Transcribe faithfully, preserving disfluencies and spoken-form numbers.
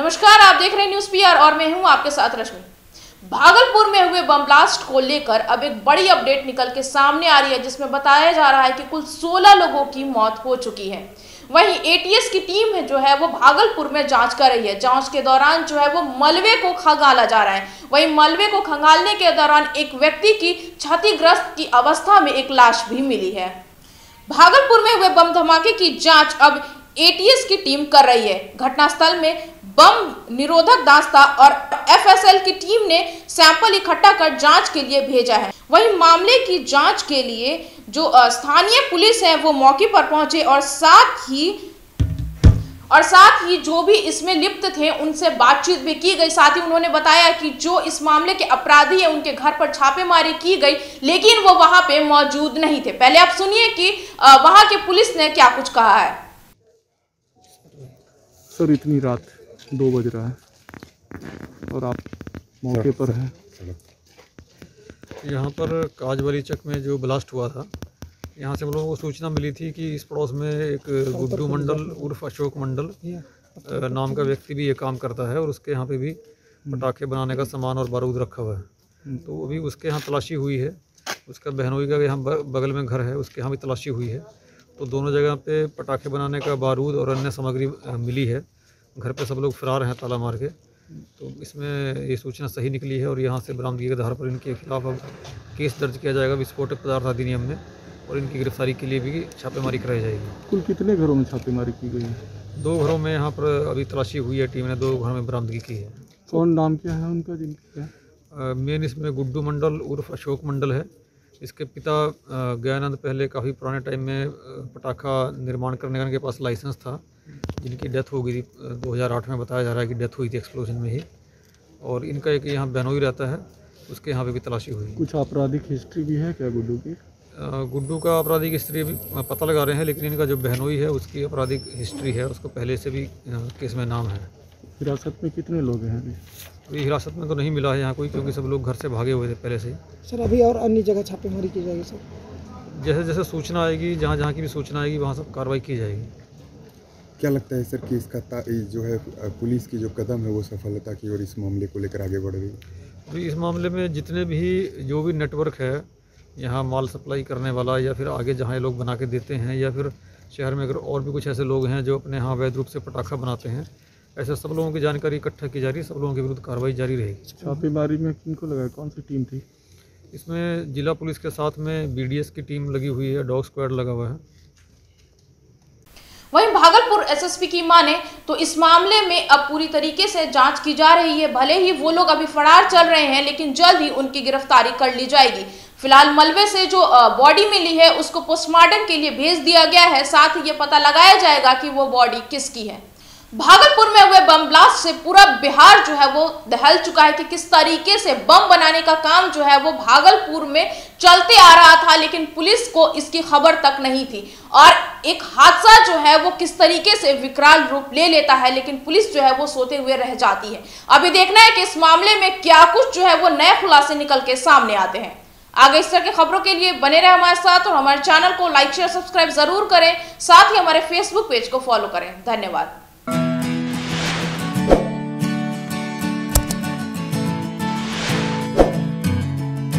नमस्कार, आप देख रहे हैं न्यूज पीआर और मैं हूं आपके साथ रश्मि। भागलपुर में हुए बम ब्लास्ट को लेकर अब एक बड़ी अपडेट निकल के सामने आ रही है, जिसमें बताया जा रहा है कि कुल सोलह लोगों की मौत हो चुकी है। वहीं एटीएस की टीम है जो है वो भागलपुर में जांच कर रही है। जांच के दौरान जो है वो मलबे को खंगाला जा रहा है। वहीं मलबे को खंगालने के दौरान एक व्यक्ति की क्षतिग्रस्त की अवस्था में एक लाश भी मिली है। भागलपुर में हुए बम धमाके की जांच अब एटीएस की टीम कर रही है। घटनास्थल में बम निरोधक दस्ता और एफएसएल की टीम ने सैंपल इकट्ठा कर जांच के लिए भेजा है। वहीं मामले की जांच के लिए जो स्थानीय पुलिस है वो मौके पर पहुंचे और साथ ही और साथ ही जो भी इसमें लिप्त थे उनसे बातचीत भी की गई। साथ ही उन्होंने बताया कि जो इस मामले के अपराधी हैं उनके घर पर छापेमारी की गई, लेकिन वो वहां पे मौजूद नहीं थे। पहले आप सुनिए कि वहां के पुलिस ने क्या कुछ कहा है। सर, इतनी रात दो बज रहा है और आप मौके पर हैं। यहाँ पर काजवाली चक में जो ब्लास्ट हुआ था, यहाँ से हम लोगों को सूचना मिली थी कि इस पड़ोस में एक गुड्डू मंडल उर्फ अशोक मंडल नाम का व्यक्ति भी ये काम करता है और उसके यहाँ पे भी पटाखे बनाने का सामान और बारूद रखा हुआ है। तो अभी उसके यहाँ तलाशी हुई है। उसका बहनोई का यहाँ बगल में घर है, उसके यहाँ भी तलाशी हुई है। तो दोनों जगह पे पटाखे बनाने का बारूद और अन्य सामग्री मिली है। घर पे सब लोग फरार हैं ताला मार के। तो इसमें ये सूचना सही निकली है और यहाँ से बरामदगी के आधार पर इनके खिलाफ अब केस दर्ज किया जाएगा विस्फोटक पदार्थ अधिनियम में, और इनकी गिरफ्तारी के लिए भी छापेमारी कराई जाएगी। कुल कितने घरों में छापेमारी की गई है? दो घरों में यहाँ पर अभी तलाशी हुई है। टीम ने दो घरों में बरामदगी की है। कौन नाम क्या है उनका जिनका है? मेन इसमें गुड्डू मंडल उर्फ अशोक मंडल है। इसके पिता ज्ञानंद पहले काफ़ी पुराने टाइम में पटाखा निर्माण करने का इनके पास लाइसेंस था, जिनकी डेथ हो गई थी दो हज़ार आठ में। बताया जा रहा है कि डेथ हुई थी एक्सप्लोजन में ही। और इनका एक यहाँ बहनोई रहता है, उसके यहाँ पे भी तलाशी हुई। कुछ आपराधिक हिस्ट्री भी है क्या गुड्डू की? गुड्डू का आपराधिक हिस्ट्री भी पता लगा रहे हैं, लेकिन इनका जो बहनोई है उसकी आपराधिक हिस्ट्री है, उसको पहले से भी केस में नाम है। हिरासत में कितने लोग हैं अभी? अभी हिरासत में तो नहीं मिला है यहाँ कोई, क्योंकि सब लोग घर से भागे हुए थे पहले से ही। सर, अभी और अन्य जगह छापेमारी की जाएगी सर? जैसे जैसे सूचना आएगी, जहाँ जहाँ की भी सूचना आएगी वहाँ सब कार्रवाई की जाएगी। क्या लगता है सर कि इसका जो है पुलिस की जो कदम है वो सफलता की और इस मामले को लेकर आगे बढ़ रही है? अभी इस मामले में जितने भी जो भी नेटवर्क है यहाँ माल सप्लाई करने वाला, या फिर आगे जहाँ ये लोग बना के देते हैं, या फिर शहर में अगर और भी कुछ ऐसे लोग हैं जो अपने यहाँ अवैध रूप से पटाखा बनाते हैं, ऐसे सब लोगों की जानकारी इकट्ठा की जा रही है। सब लोगों के विरुद्ध कार्रवाई जारी रहेगी। छापेमारी में किनको लगा, कौन सी टीम थी? इसमें जिला पुलिस के साथ में बीडीएस की टीम लगी हुई है, डॉग स्क्वाड लगा हुआ है। वहीं भागलपुर एसएसपी की माने तो इस मामले में अब पूरी तरीके से जांच की जा रही है। भले ही वो लोग अभी फरार चल रहे हैं, लेकिन जल्द ही उनकी गिरफ्तारी कर ली जाएगी। फिलहाल मलबे से जो बॉडी मिली है उसको पोस्टमार्टम के लिए भेज दिया गया है। साथ ही ये पता लगाया जाएगा कि वो बॉडी किसकी है। भागलपुर में हुए बम ब्लास्ट से पूरा बिहार जो है वो दहल चुका है कि किस तरीके से बम बनाने का काम जो है वो भागलपुर में चलते आ रहा था, लेकिन पुलिस को इसकी खबर तक नहीं थी। और एक हादसा जो है वो किस तरीके से विकराल रूप ले लेता है, लेकिन पुलिस जो है वो सोते हुए रह जाती है। अभी देखना है कि इस मामले में क्या कुछ जो है वो नए खुलासे निकल के सामने आते हैं। आगे इस तरह की खबरों के लिए बने रहे हमारे साथ और हमारे चैनल को लाइक शेयर सब्सक्राइब जरूर करें। साथ ही हमारे फेसबुक पेज को फॉलो करें। धन्यवाद।